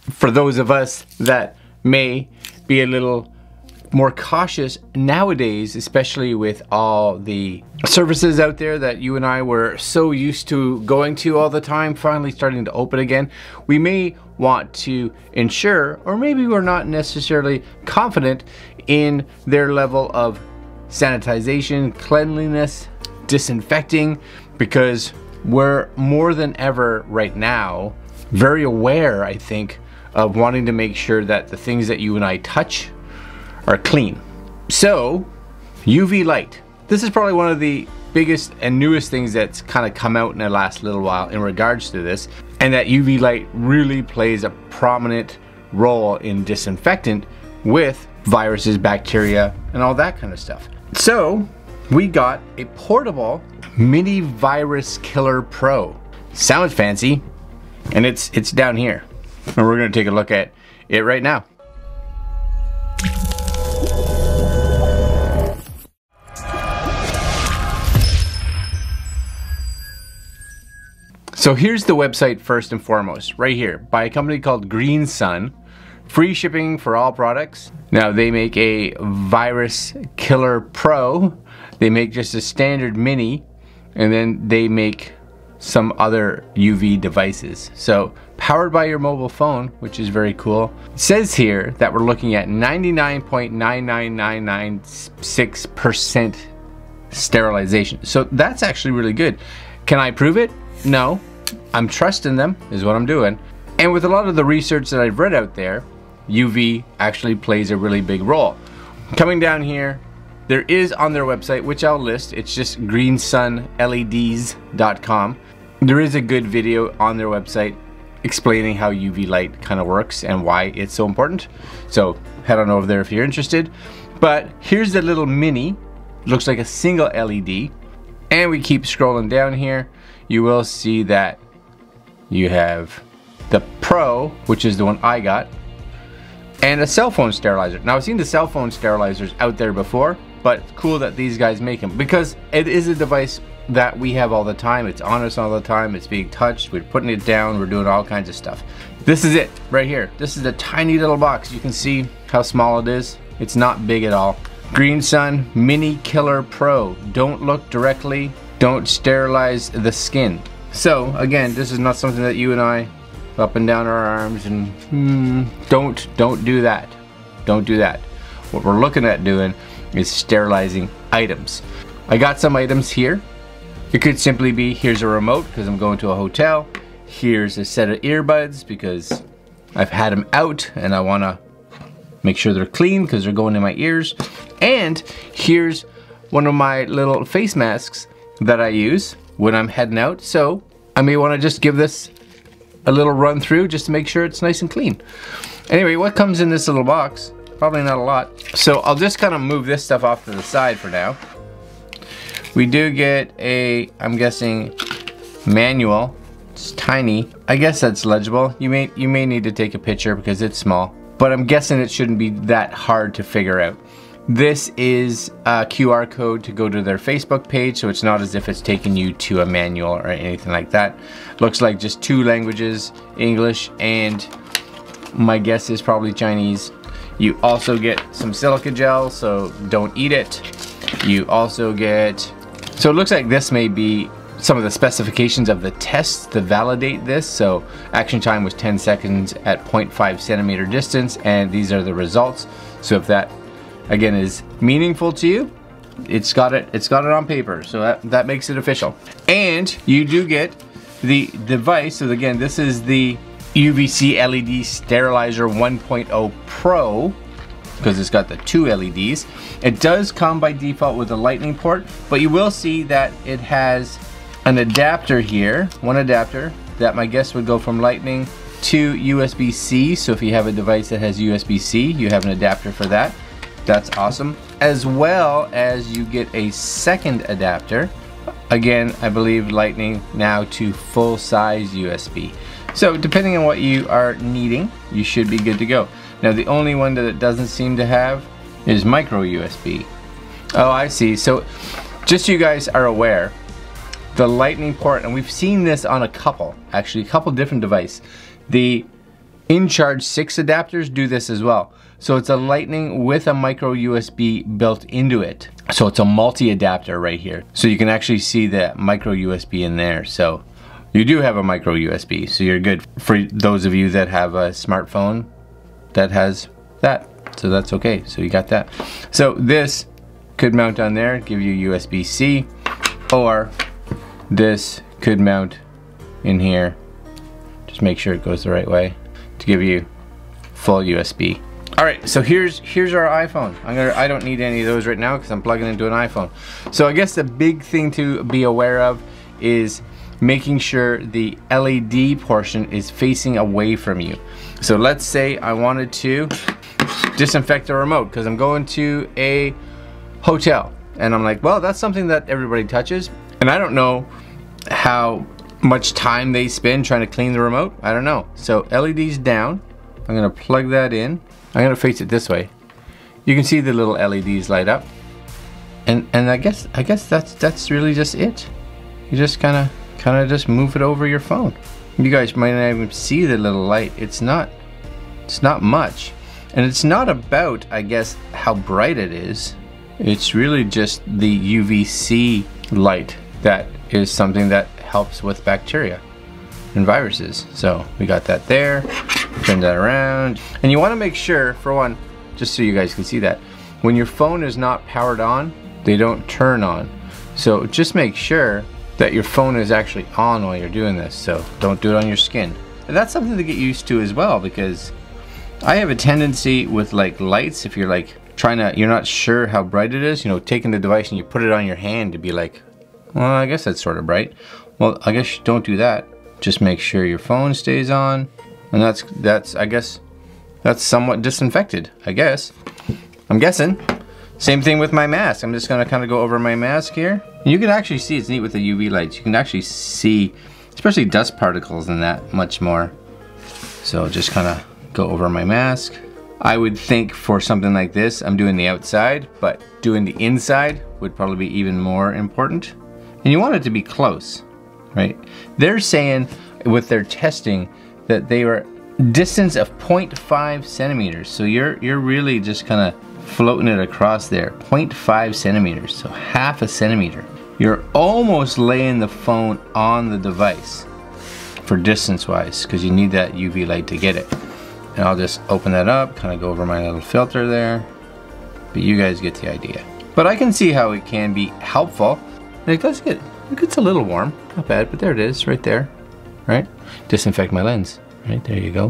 for those of us that may be a little more cautious nowadays, especially with all the services out there that you and I were so used to going to all the time, finally starting to open again, we may want to ensure, or maybe we're not necessarily confident in their level of sanitization, cleanliness, disinfecting, because we're more than ever right now very aware, I think, of wanting to make sure that the things that you and I touch are clean. So, UV light. This is probably one of the biggest and newest things that's kind of come out in the last little while in regards to this, and that UV light really plays a prominent role in disinfectant with viruses, bacteria, and all that kind of stuff. So, we got a portable mini virus killer pro. Sounds fancy, and it's down here. And we're gonna take a look at it right now. So here's the website first and foremost, right here, by a company called GreenSun. Free shipping for all products. Now they make a Virus Killer Pro, they make just a standard mini, and then they make some other UV devices. So powered by your mobile phone, which is very cool. It says here that we're looking at 99.99996% sterilization. So that's actually really good. Can I prove it? No. I'm trusting them, is what I'm doing. And with a lot of the research that I've read out there, UV actually plays a really big role. Coming down here, there is on their website, which I'll list, it's just greensunleds.com. There is a good video on their website explaining how UV light kind of works and why it's so important. So head on over there if you're interested. But here's the little mini, looks like a single LED. And we keep scrolling down here, you will see that you have the Pro, which is the one I got, and a cell phone sterilizer. Now I've seen the cell phone sterilizers out there before, but it's cool that these guys make them because it is a device that we have all the time. It's on us all the time, it's being touched, we're putting it down, we're doing all kinds of stuff. This is it right here. This is a tiny little box. You can see how small it is. It's not big at all. GreenSun Mini Killer Pro. Don't look directly, don't sterilize the skin. So again, this is not something that you and I up and down our arms and don't do that. Don't do that. What we're looking at doing is sterilizing items. I got some items here. It could simply be, here's a remote because I'm going to a hotel. Here's a set of earbuds because I've had them out and I want to make sure they're clean because they're going in my ears. And here's one of my little face masks that I use when I'm heading out. So I may want to just give this a little run through just to make sure it's nice and clean. Anyway, what comes in this little box? Probably not a lot. So I'll just kind of move this stuff off to the side for now. We do get a, I'm guessing, manual. It's tiny. I guess that's legible. You may need to take a picture because it's small, but I'm guessing it shouldn't be that hard to figure out. This is a QR code to go to their Facebook page, so it's not as if it's taking you to a manual or anything like that. Looks like just 2 languages, English and my guess is probably Chinese. You also get some silica gel, so don't eat it. You also get, so it looks like this may be some of the specifications of the tests to validate this. So action time was 10 seconds at 0.5 centimeter distance, and these are the results. So if that again is meaningful to you, it's got it on paper, so that makes it official. And you do get the device. So again, this is the UVC LED Sterilizer 1.0 Pro, because it's got the 2 LEDs. It does come by default with a lightning port, but you will see that it has an adapter here, one adapter that my guess would go from lightning to USB-C. So if you have a device that has USB-C, you have an adapter for that. That's awesome. As well as you get a second adapter. Again, I believe lightning now to full size USB. So depending on what you are needing, you should be good to go. Now the only one that it doesn't seem to have is micro USB. Oh, I see. So just so you guys are aware, the lightning port, and we've seen this on a couple different devices. The In-charge 6 adapters do this as well. So it's a Lightning with a micro USB built into it. So it's a multi-adapter right here. So you can actually see the micro USB in there. So you do have a micro USB, so you're good. For those of you that have a smartphone that has that, so that's okay. So you got that. So this could mount on there, give you USB-C, or this could mount in here. Just make sure it goes the right way to give you full USB. All right, so here's our iPhone. I don't need any of those right now because I'm plugging into an iPhone. So I guess the big thing to be aware of is making sure the LED portion is facing away from you. So let's say I wanted to disinfect the remote because I'm going to a hotel and I'm like, well, that's something that everybody touches, and I don't know how much time they spend trying to clean the remote. I don't know. So LED's down. I'm gonna plug that in. I'm gonna face it this way. You can see the little LEDs light up, and I guess that's really just it. You just kind of just move it over your phone. You guys might not even see the little light. It's not much, and it's not about, I guess, how bright it is. It's really just the UVC light that is something that helps with bacteria and viruses. So we got that there. Turn that around, and you want to make sure, for one, just so you guys can see that, when your phone is not powered on, they don't turn on. So just make sure that your phone is actually on while you're doing this. So don't do it on your skin. And that's something to get used to as well, because I have a tendency with like lights, if you're like you're not sure how bright it is, you know, taking the device and you put it on your hand to be like, well, I guess that's sort of bright. Well, I guess don't do that. Just make sure your phone stays on. And that's I guess that's somewhat disinfected, I guess. I'm guessing. Same thing with my mask. I'm just gonna kind of go over my mask here. And you can actually see, it's neat with the UV lights. You can actually see, especially dust particles and that much more. So just kind of go over my mask. I would think for something like this, I'm doing the outside, but doing the inside would probably be even more important. And you want it to be close, right? They're saying with their testing that they were distance of 0.5 centimeters. So you're really just kind of floating it across there. 0.5 centimeters, so half a centimeter. You're almost laying the phone on the device for distance wise, because you need that UV light to get it. And I'll just open that up, kind of go over my little filter there. But you guys get the idea. But I can see how it can be helpful. And it does get, it gets a little warm. Not bad, but there it is, right there. Right? Disinfect my lens. Right, there you go.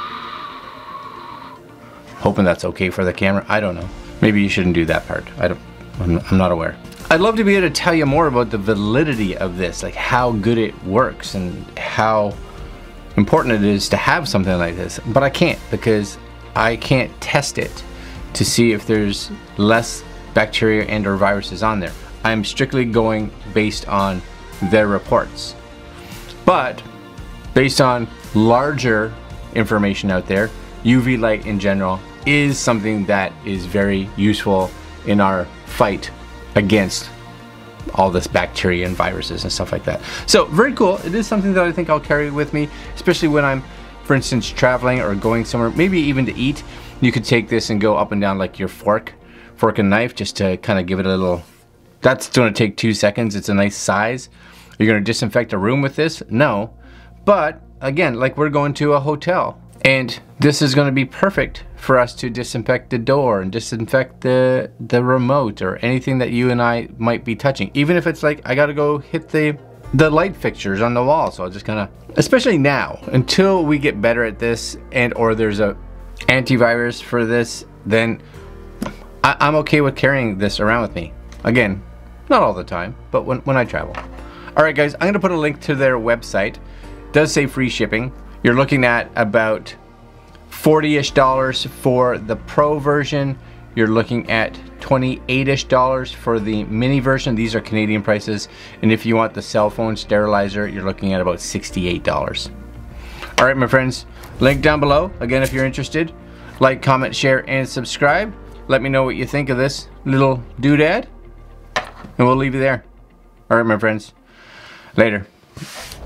Hoping that's okay for the camera. I don't know. Maybe you shouldn't do that part. I'm not aware. I'd love to be able to tell you more about the validity of this, like how good it works and how important it is to have something like this. But I can't, because I can't test it to see if there's less bacteria and or viruses on there. I'm strictly going based on their reports. But based on larger information out there, UV light in general is something that is very useful in our fight against all this bacteria and viruses and stuff like that. So very cool. It is something that I think I'll carry with me, especially when I'm, for instance, traveling or going somewhere, maybe even to eat. You could take this and go up and down like your fork and knife, just to kind of give it a little, that's going to take 2 seconds. It's a nice size. You're going to disinfect a room with this? No. But again, like we're going to a hotel, and this is going to be perfect for us to disinfect the door and disinfect the remote or anything that you and I might be touching. Even if it's like I got to go hit the light fixtures on the wall. So I'll just kind of, especially now, until we get better at this and or there's a antivirus for this, then I'm okay with carrying this around with me. Again, not all the time, but when I travel. All right, guys, I'm going to put a link to their website. It does say free shipping. You're looking at about $40-ish for the Pro version. You're looking at $28-ish for the mini version. These are Canadian prices. And if you want the cell phone sterilizer, you're looking at about $68. All right, my friends, link down below. Again, if you're interested, like, comment, share, and subscribe. Let me know what you think of this little doodad, and we'll leave you there. All right, my friends, later.